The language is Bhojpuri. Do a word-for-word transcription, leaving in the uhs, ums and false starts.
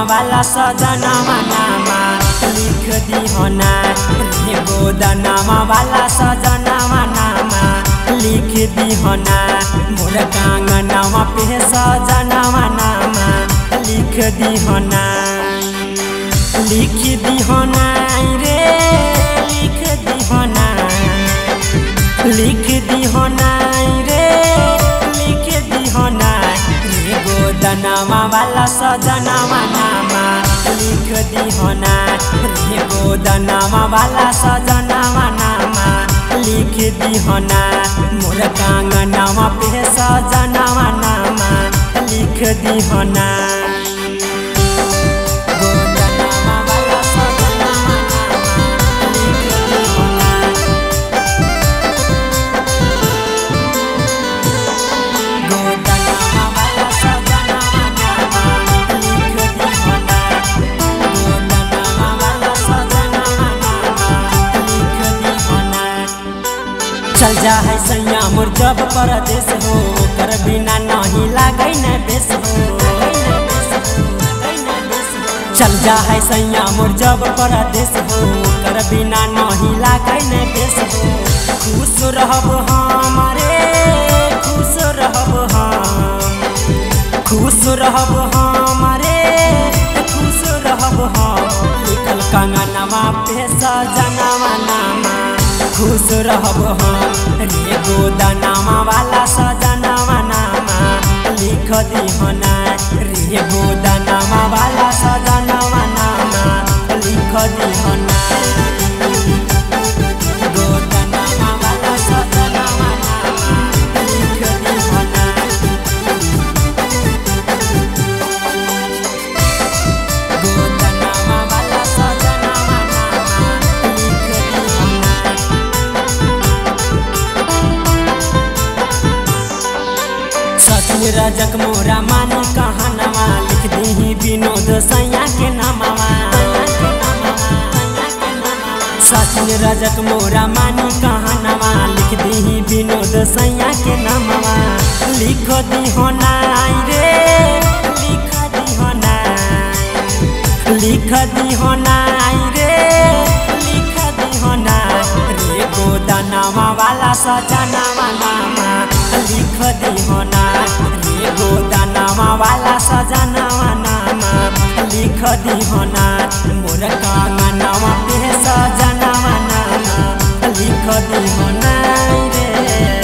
वाला सजनावा नामा लिख दीहना रे गोदनामा वाला सजनावा नामा लिख दीहना मोर कांगनावा पे सजनावा नामा लिख दीहना लिख दीहना रे लिख दीहना लिख दीहना रे लिख दीहना रे गोदनामा वाला सजनावा नामा लिख दीहना रे गोदनामा वाला सजनावा नामा लिख दीहना मोर कांगनावा पे सजनावा नामा लिख दीहना चल जा है सैया मोर जब परदेश हो कर बिना नहीं लागे न बेस हो चल जा है सैया मोर जब परदेश हो कर बिना नहीं लागे न बेस हो खुश रहब हमारे खुश रहब हम खुश रहब हमारे खुश रहब हम लिखल कंगनवा पे सजनावा नामा खुश रहब हम रे गोदनामा वाला सजनावा नामा लिख दीहना रे गोदनामा वाला सजनावा नामा लिख दीहना गोदनामा वाला सजनावा नामा लिख दीहना गोदनामा वाला सजनावा नामा लिख दीहना सचिन रजक मोरा मानी कहानवा लिख दीही विनोद सैया के नामवा सचिन रजक मोरा मानी कहानवा लिख दीही विनोद सैया के नामवा लिख दीहना रे लिख दीहना लिख दीहना रे लिख दीहना रे गोदनामा वाला सजनावा नामा लिख दीहना रे गोदनामा वाला सजनावा नामा लिख दीहना मोर कांगनावा पे सजनावा नामा लिख दीहना रे।